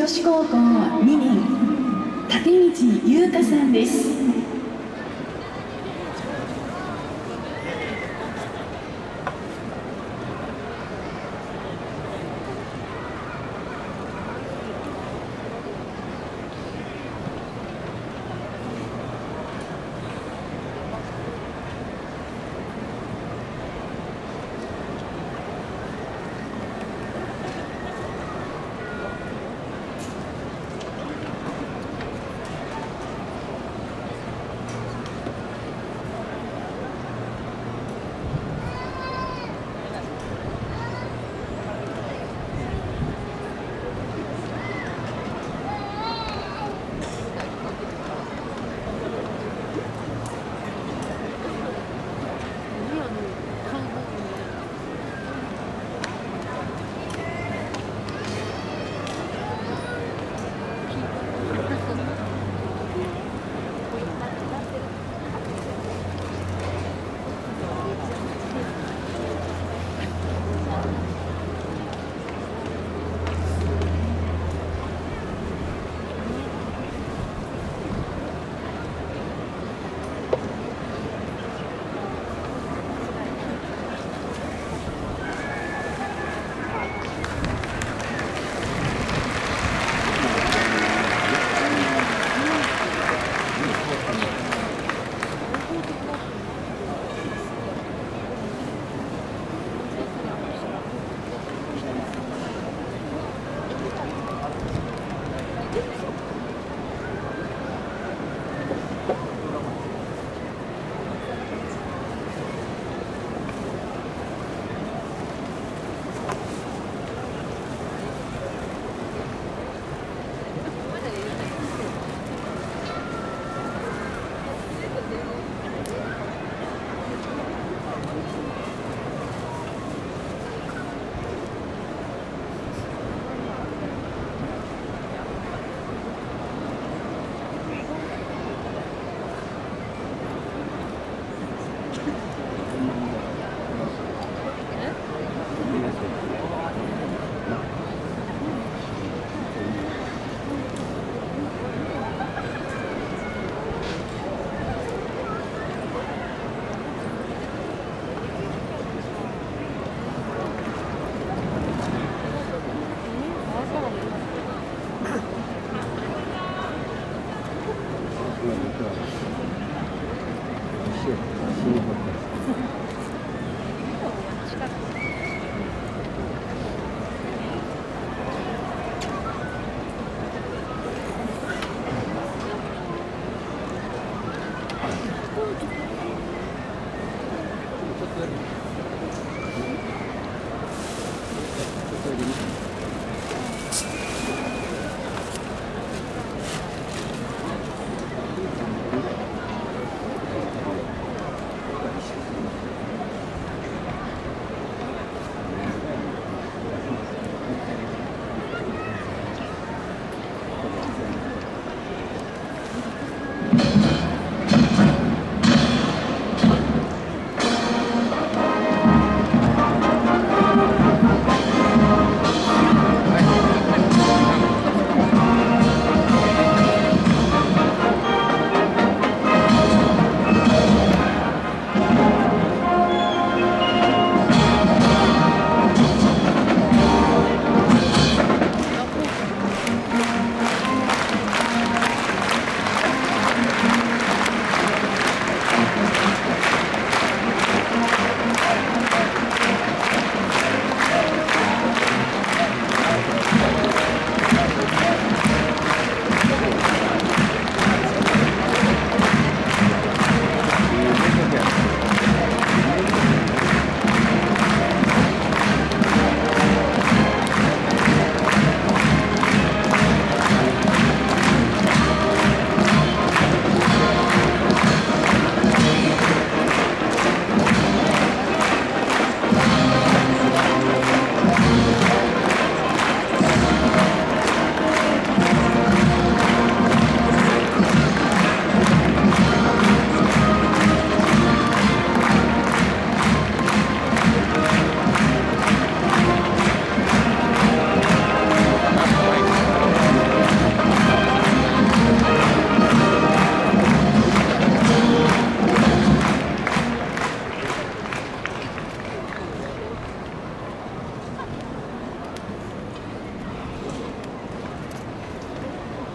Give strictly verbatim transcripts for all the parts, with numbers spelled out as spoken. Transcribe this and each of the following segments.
女子高校にねん立道優香さんです。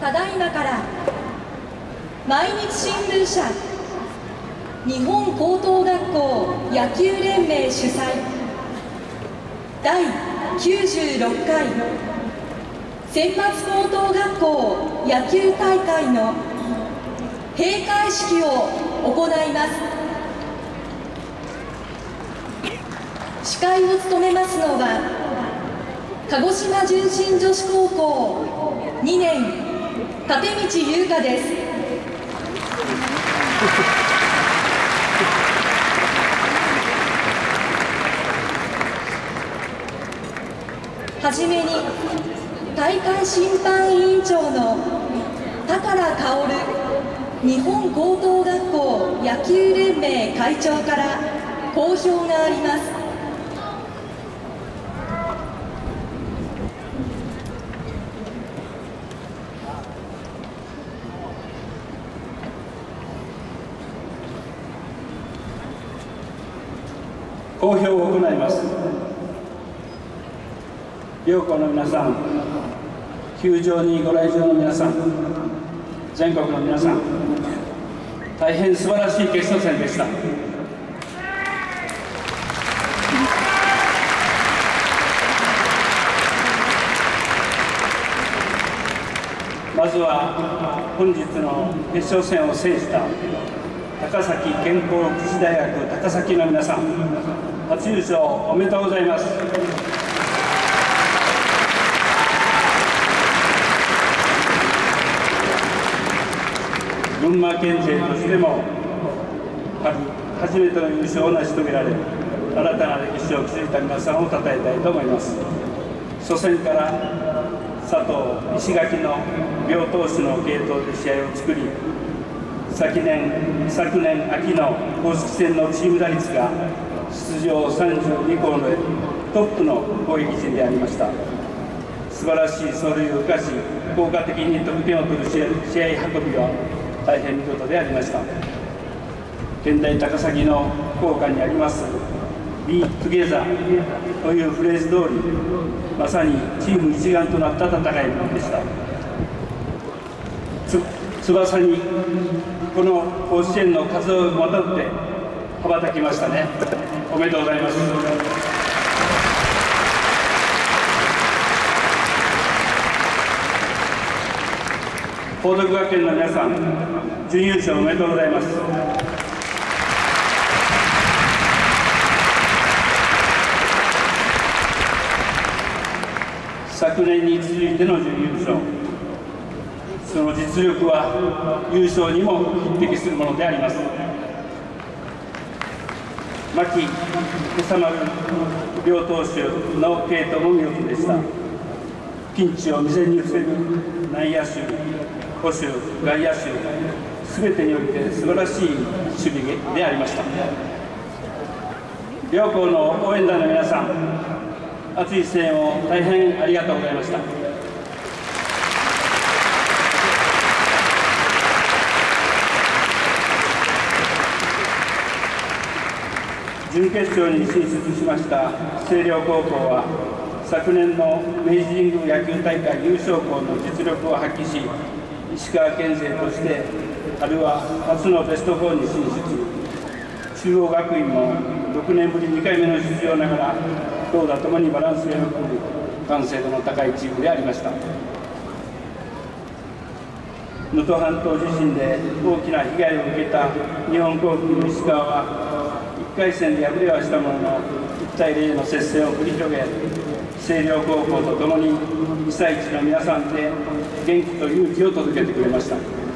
ただいまから毎日新聞社日本高等学校野球連盟主催だいきゅうじゅうろっかい選抜高等学校野球大会の閉会式を行います。司会を務めますのは鹿児島純真女子高校にねん立道優香です。はじめに大会審判委員長の高良薫日本高等学校野球連盟会長から講評があります。 講評を行います。両校の皆さん、球場にご来場の皆さん、全国の皆さん、大変素晴らしい決勝戦でした。まずは本日の決勝戦を制した高崎健康福祉大学高崎の皆さん、初優勝おめでとうございます。群馬県勢としても春初めての優勝を成し遂げられ、新たな歴史を築いた皆さんをたたえたいと思います。初戦から佐藤、石垣の両投手の継投で試合を作り、昨年昨年秋の公式戦のチーム打率が出場さんじゅうに校のトップの攻撃陣でありました。素晴らしい走塁を生かし、効果的に得点を取る試合運びは大変見事でありました。県大高崎の校歌にあります「Be Together」というフレーズ通り、まさにチーム一丸となった戦いでした。つ翼にこの甲子園の風をまとって羽ばたきましたね。おめでとうございます。報徳学園の皆さん、準優勝おめでとうございます。昨年に続いての準優勝、その実力は優勝にも匹敵するものであります。牧、今朝丸両投手の継投も見事でした。ピンチを未然に防ぐ内野手、捕手、外野手、すべてにおいて素晴らしい守備でありました。両校の応援団の皆さん、熱い声援を大変ありがとうございました。準決勝に進出しました星稜高校は、昨年の明治神宮野球大会優勝校の実力を発揮し、石川県勢として春は初のベストフォーに進出。中央学院もろくねんぶりにかいめの出場ながら、投打ともにバランスがよく完成度の高いチームでありました。能登半島地震で大きな被害を受けた日本航空の石川はいっかい戦で敗れはしたものの、いちたいゼロの接戦を繰り広げ、星稜高校とともに被災地の皆さんで元気と勇気を届けてくれました。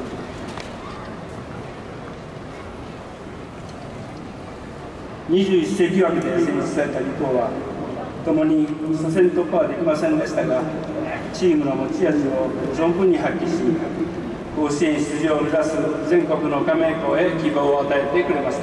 にじゅういっ世紀枠で選出されたに校はともに初戦突破はできませんでしたが、チームの持ち味を存分に発揮し、甲子園出場を目指す全国の加盟校へ希望を与えてくれました。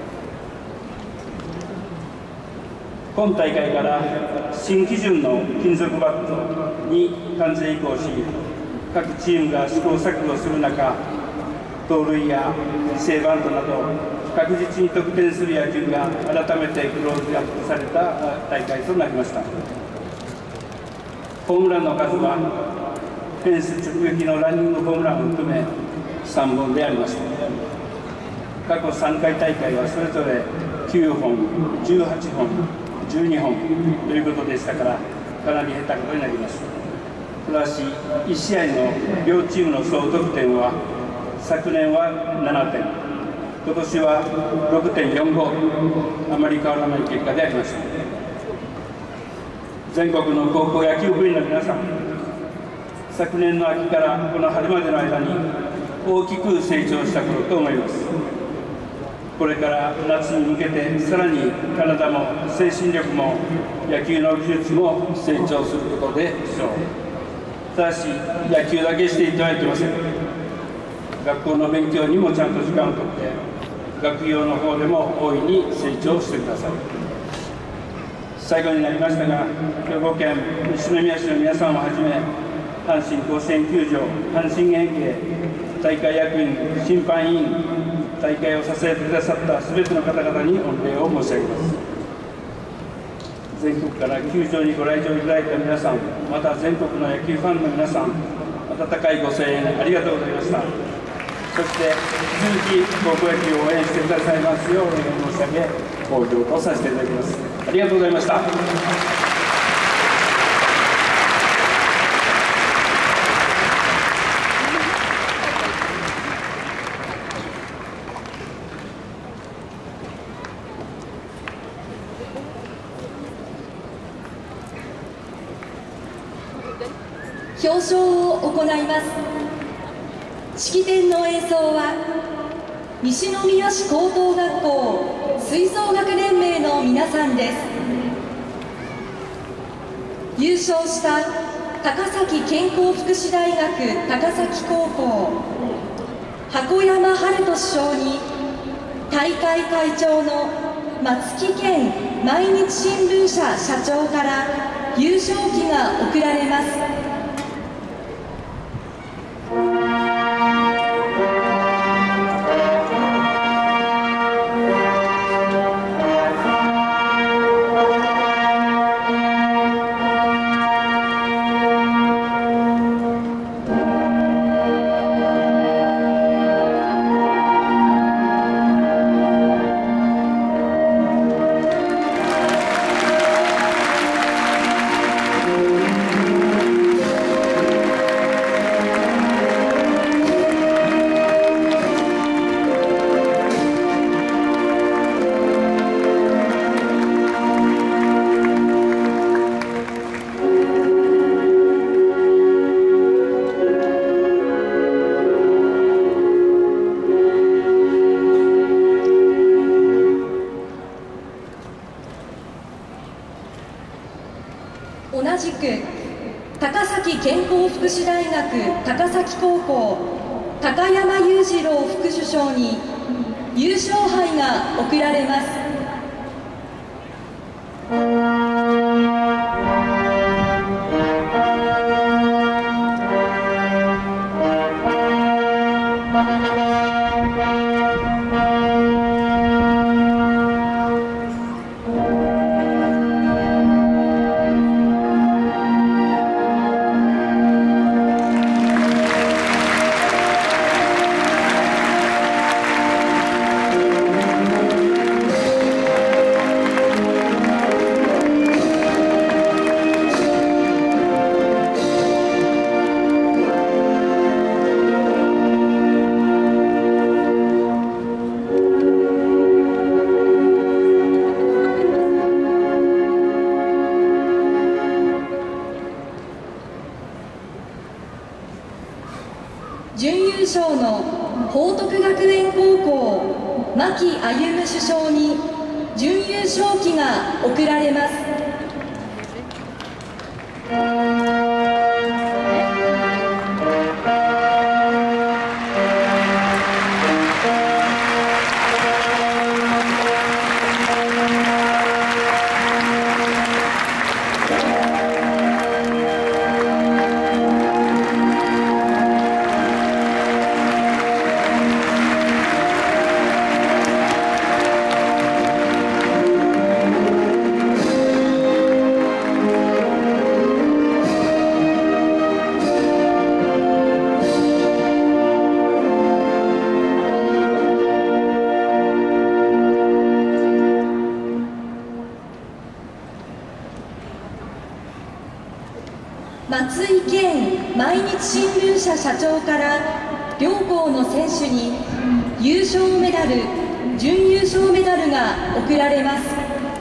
今大会から新基準の金属バットに完全移行し、各チームが試行錯誤する中、盗塁や犠牲バントなど確実に得点する野球が改めてクローズアップされた大会となりました。ホームランの数はフェンス直撃のランニングホームランを含めさんぼんでありました。過去さんかい大会はそれぞれきゅうほん、じゅうはっぽん、じゅうにほんということでしたから、かなり下手ことになります。ただし、いち試合の両チームの総得点は、昨年はななてん、今年は ろくてんよんご、あまり変わらない結果でありました。全国の高校野球部員の皆さん、昨年の秋からこの春までの間に大きく成長したことと思います。これから夏に向けてさらに体も精神力も野球の技術も成長することでしょう。ただし野球だけしていてはいけません。学校の勉強にもちゃんと時間をとって学業の方でも大いに成長してください。最後になりましたが、兵庫県西宮市の皆さんをはじめ阪神甲子園球場、阪神園芸、大会役員、審判員、大会を支えてくださったすべての方々に御礼を申し上げます。全国から球場にご来場いただいた皆さん、また全国の野球ファンの皆さん、温かいご声援ありがとうございました。そして引き続き高校野球を応援してくださいますようお願い申し上げ、講評とさせていただきます。ありがとうございました。 表彰を行います。式典の演奏は西宮市高等学校吹奏楽連盟の皆さんです。優勝した高崎健康福祉大学高崎高校箱山春人主将に大会会長の松木健毎日新聞社社長から優勝旗が贈られます。同じく高崎健康福祉大学高崎高校高山裕次郎副主将に優勝杯が贈られます。準優勝の報徳学園高校牧歩夢主将に準優勝旗が贈られます。 日新聞社社長から両校の選手に優勝メダル、準優勝メダルが贈られます。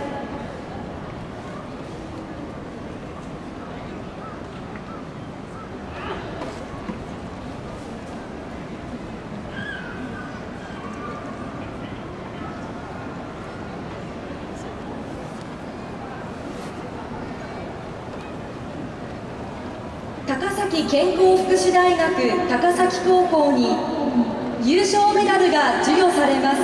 高崎健康福祉大学高崎高校に優勝メダルが授与されます。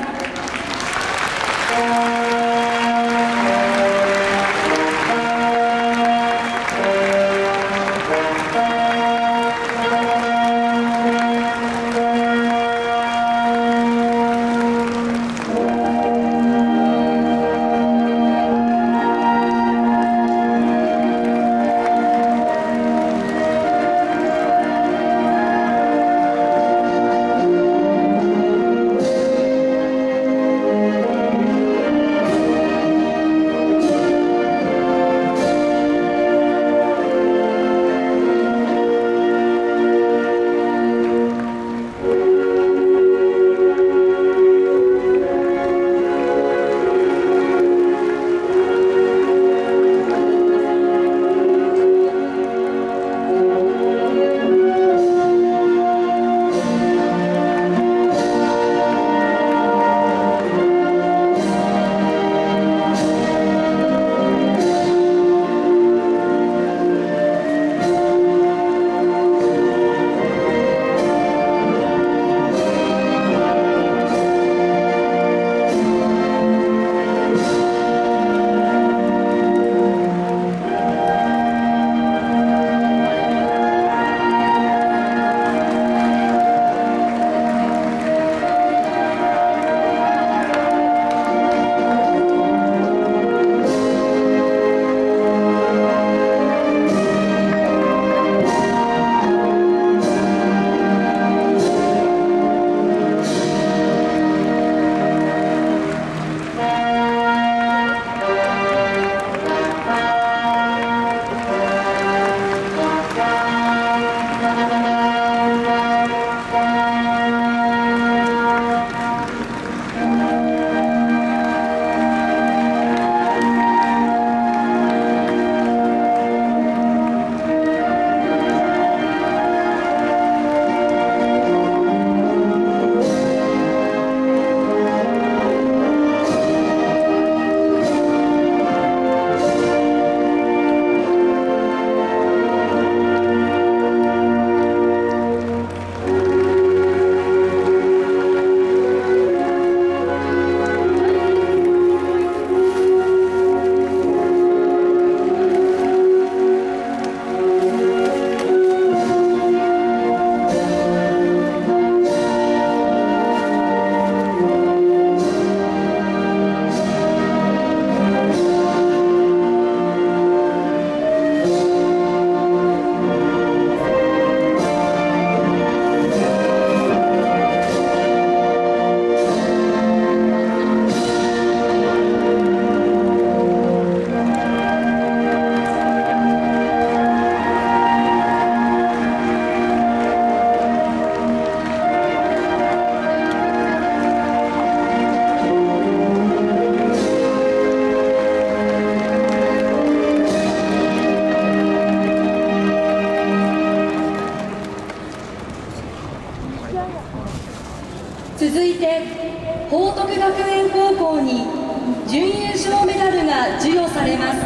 続いて報徳学園高校に準優勝メダルが授与されます。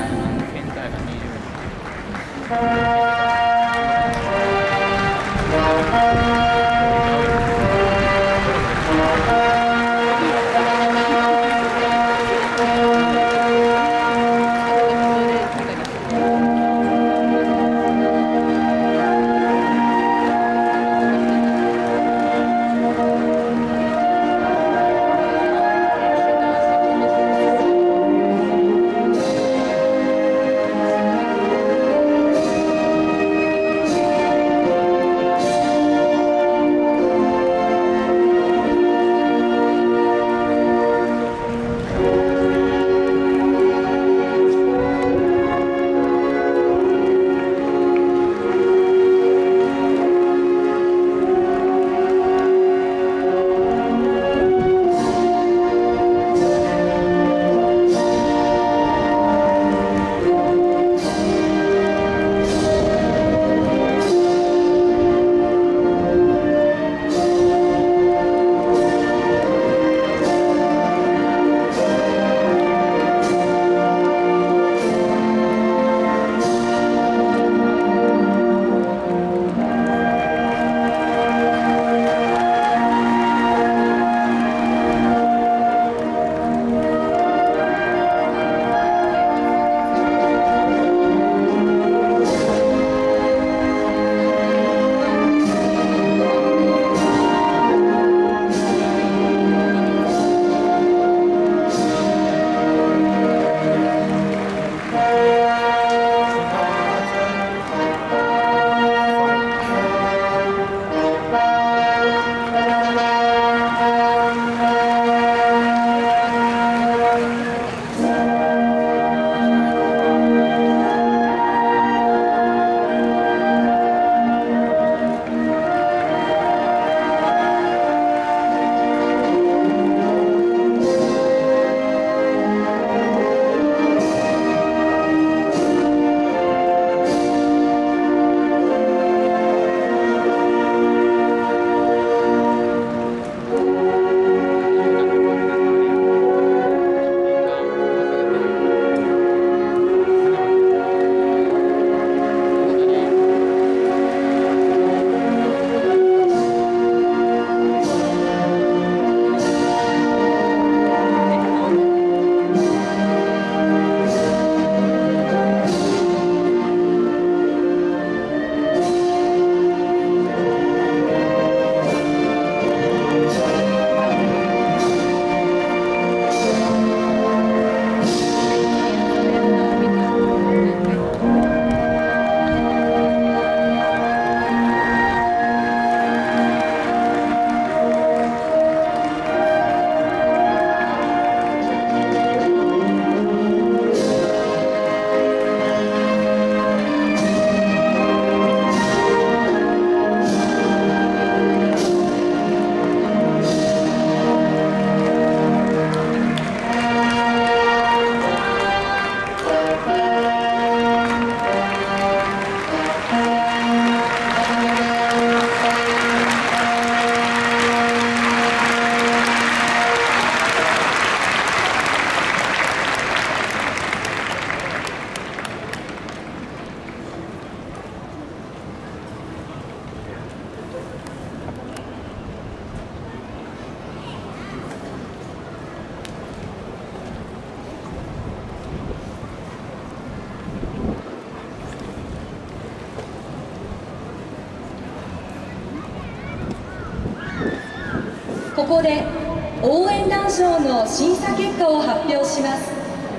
こで応援団賞の審査結果を発表します。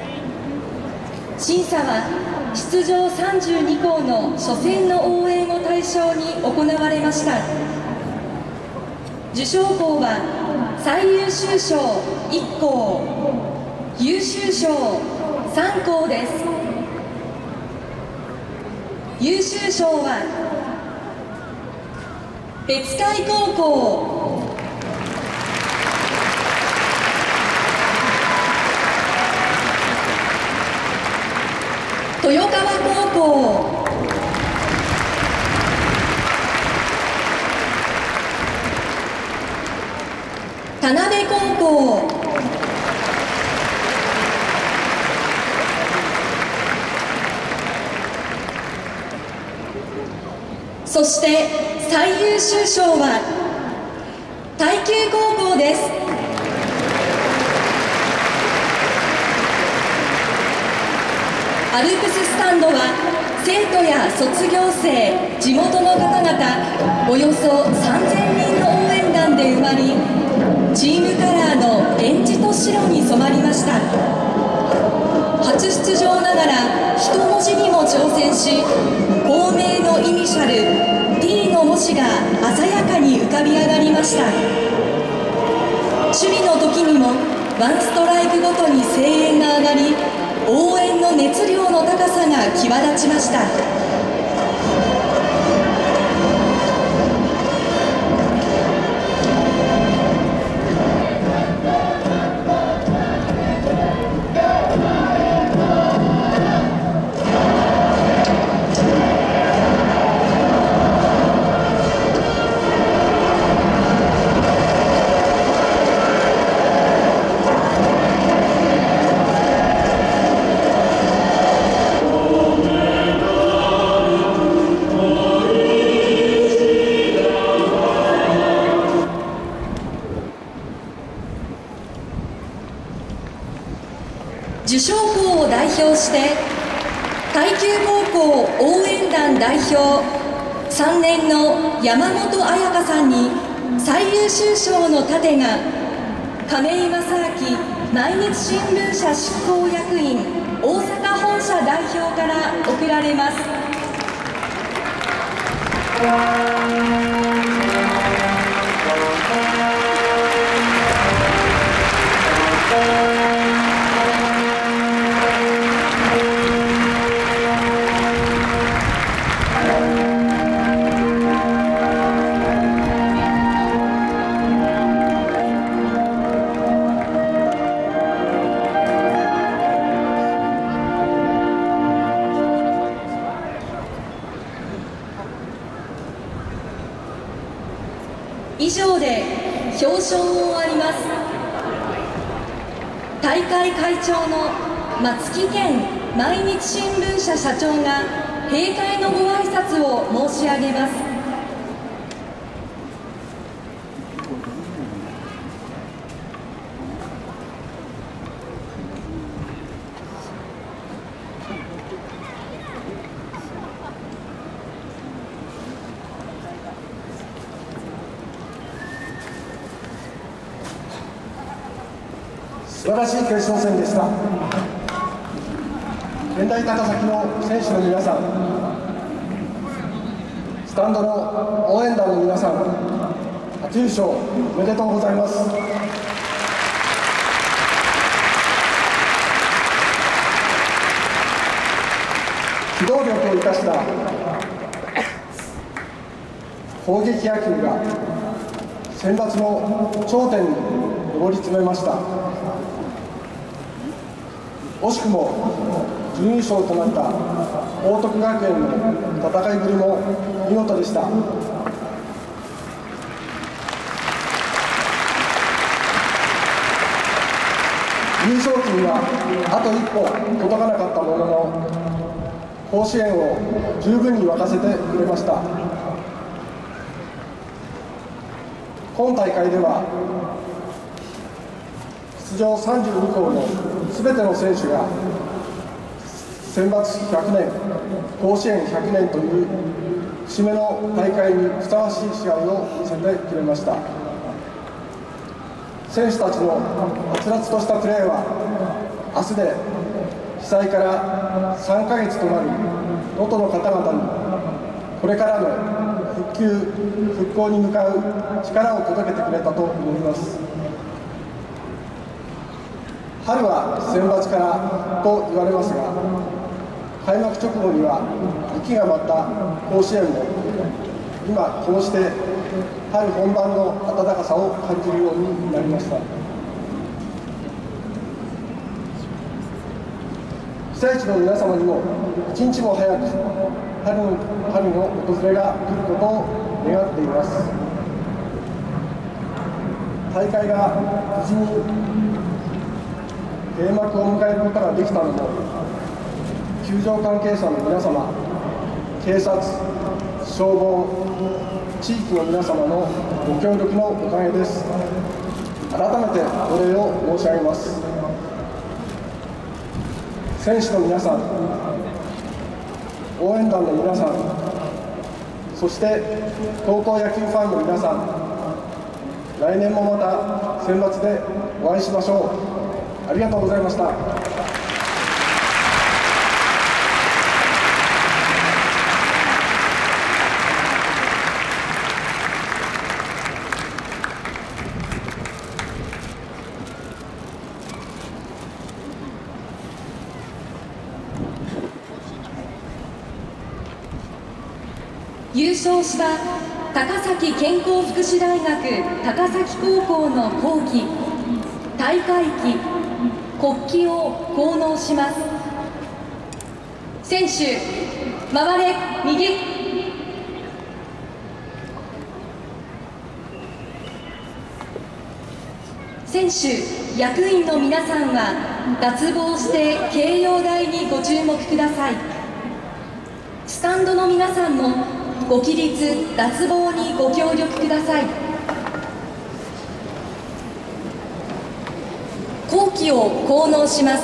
審査は出場さんじゅうに校の初戦の応援を対象に行われました。受賞校は最優秀賞いっ校、優秀賞さん校です。優秀賞は別海高校、豊川高校、田辺高校、そして最優秀賞は耐久高校です。アルプススタンドは生徒や卒業生、地元の方々およそさんぜんにんの応援団で埋まり、チームカラーのえんじと白に染まりました。初出場ながら一文字にも挑戦し、校名のイニシャル T の文字が鮮やかに浮かび上がりました。守備の時にもワンストライクごとに声援が上がり、応援の熱量の高さが際立ちました。受賞校を代表して耐久高校応援団代表さんねんの山本彩香さんに最優秀賞の盾が亀井正明毎日新聞社執行役員大阪本社代表から贈られます。以上で表彰を終わります。大会会長の松木健毎日新聞社社長が閉会のご挨拶を申し上げます。 素晴らしい決勝戦でした。健大高崎の選手の皆さん、スタンドの応援団の皆さん、初優勝おめでとうございます。機動力を生かした攻撃野球が選抜の頂点に上り詰めました。惜しくも準優勝となった報徳学園の戦いぶりも見事でした。優勝旗にはあと一歩届かなかったものの、甲子園を十分に沸かせてくれました。今大会では出場さんじゅうに校のすべての選手が選抜ひゃくねん、甲子園ひゃくねんという節目の大会にふさわしい試合を見せてくれました。 選手たちのはつらつとしたプレーは明日で被災からさんかげつとなる能登の方々にこれからの復旧・復興に向かう力を届けてくれたと思います。春は選抜からと言われますが、開幕直後には雪が舞った甲子園も今こうして春本番の暖かさを感じるようになりました。被災地の皆様にも一日も早く春の、春の訪れが来ることを願っています。大会が無事に閉幕を迎えることができたのも、球場関係者の皆様、警察、消防、地域の皆様のご協力のおかげです。改めてお礼を申し上げます。選手の皆さん、応援団の皆さん、そして高校野球ファンの皆さん、来年もまた選抜でお会いしましょう。ありがとうございました。 優勝した高崎健康福祉大学高崎高校の校旗、大会旗、国旗を降納します。選手、回れ右。選手、役員の皆さんは脱帽して掲揚台にご注目ください。スタンドの皆さんもご起立、脱帽にご協力ください。校旗を降納します。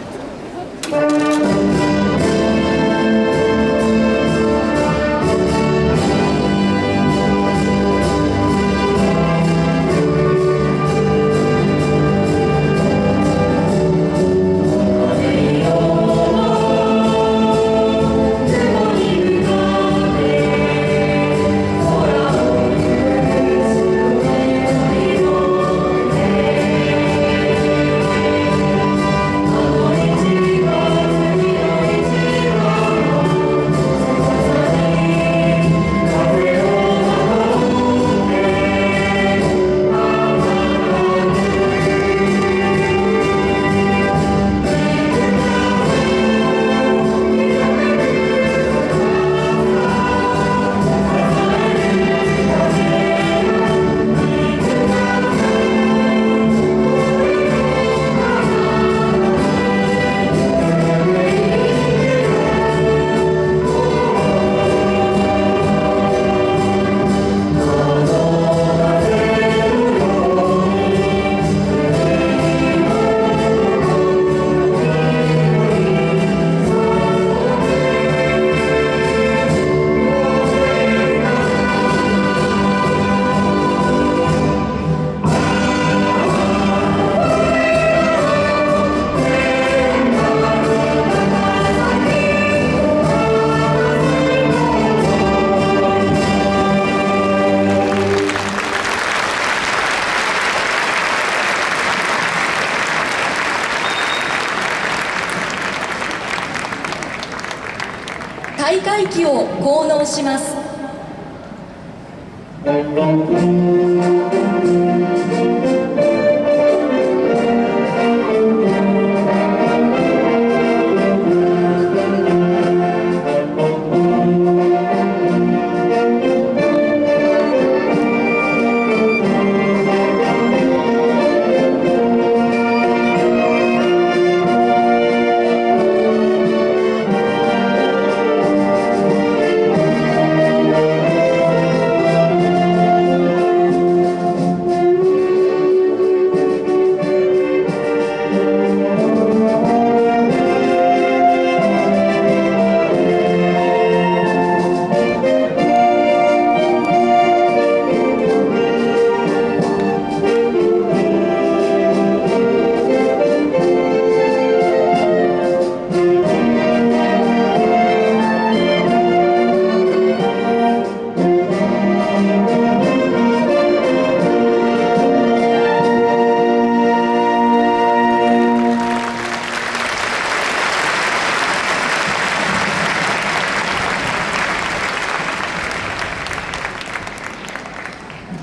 大会旗を降納します。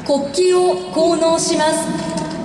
国旗を降納します。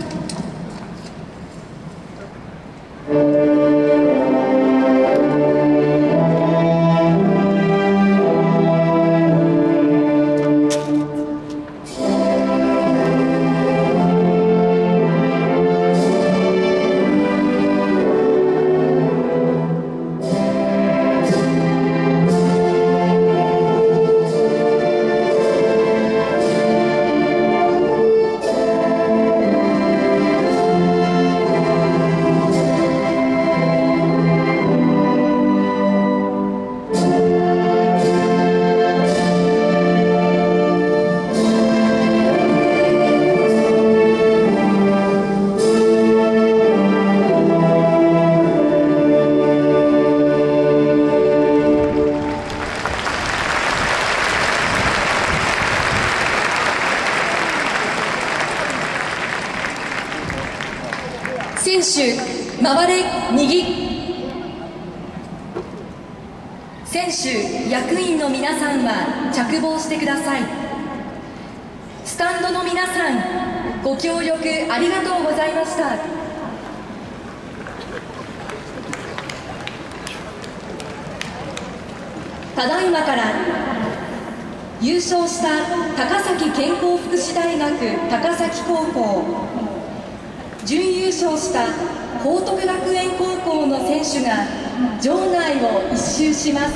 選手回れ右。選手役員の皆さんは着帽してください。スタンドの皆さん、ご協力ありがとうございました。ただいまから優勝した高崎健康福祉大学高崎高校、準優勝した報徳学園高校の選手が場内を一周します。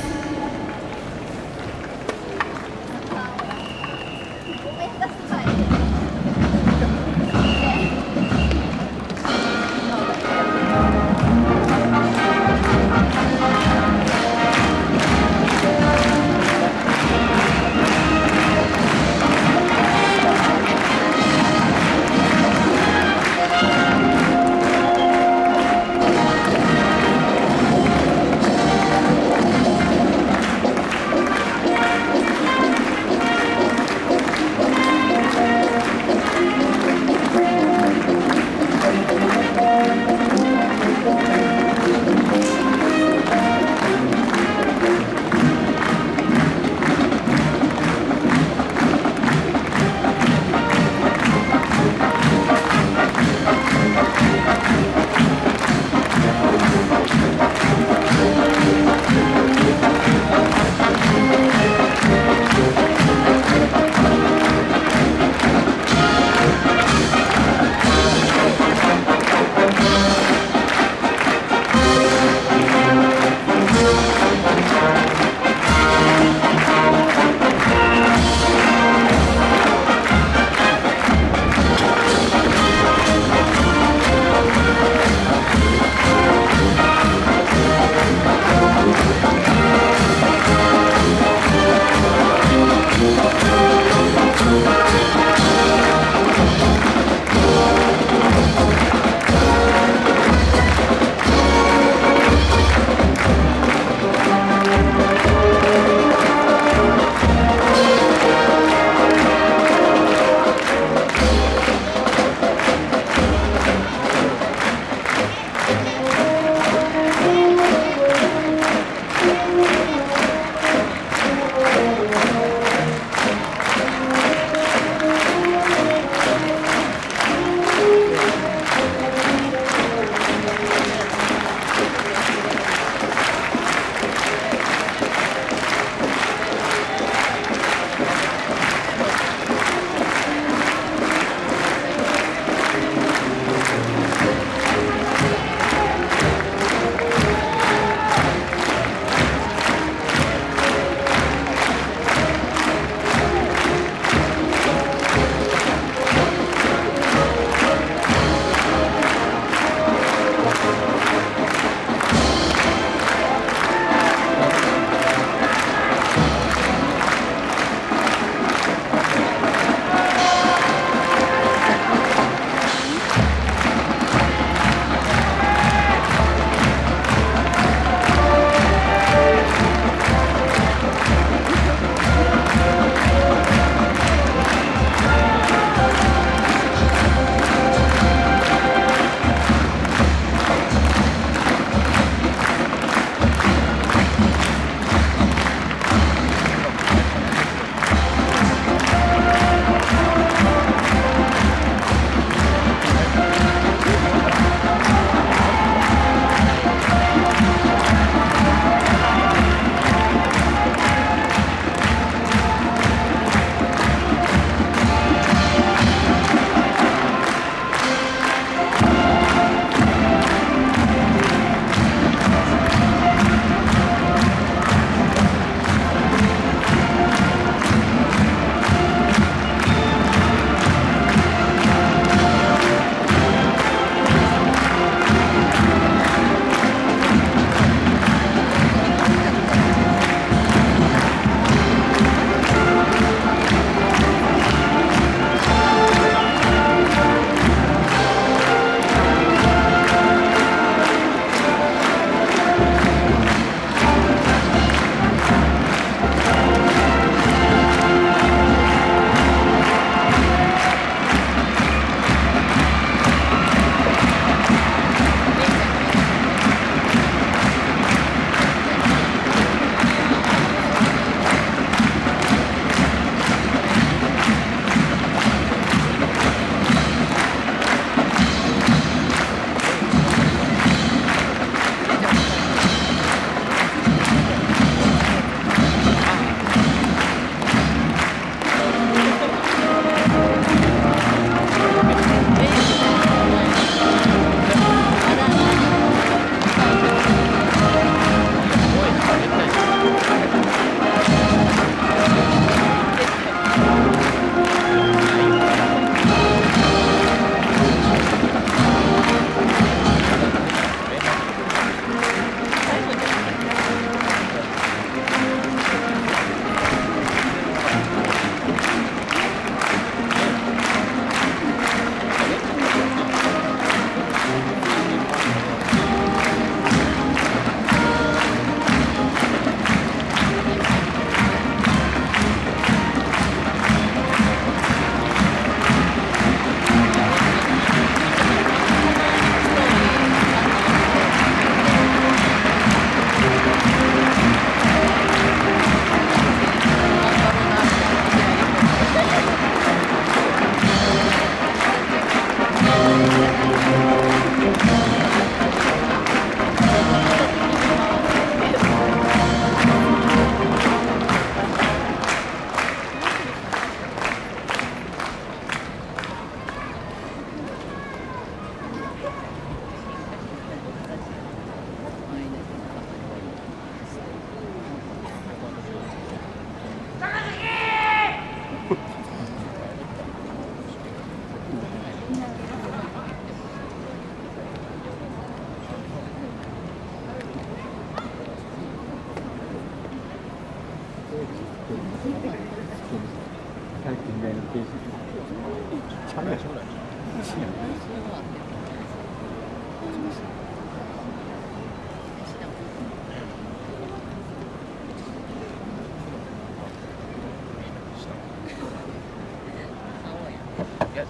や、違う違う違う違う、なんか、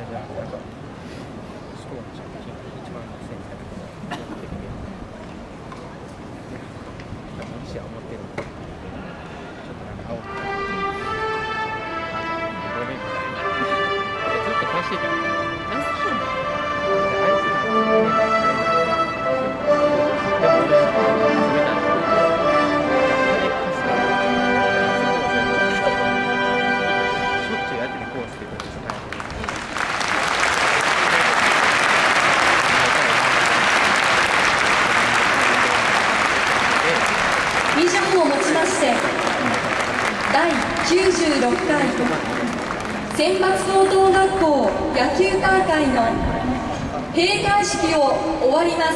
スコアの写真、一番の線だけど、的に。なんか、もしや思ってるの。ちょっとなんか、青く。ごめんみたいな。ずっとこうしてたよね。あ、そうなの？あいつなんか、でも俺、それだと、金貸すから、しょっちゅうやっててこうしてることじゃない。 以上をもちましてだいきゅうじゅうろっかい選抜高等学校野球大会の閉会式を終わります。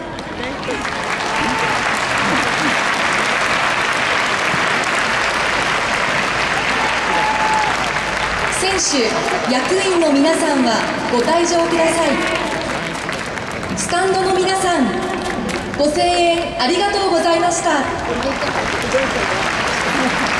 選手、役員の皆さんはご退場ください。スタンドの皆さん、ご声援ありがとうございました。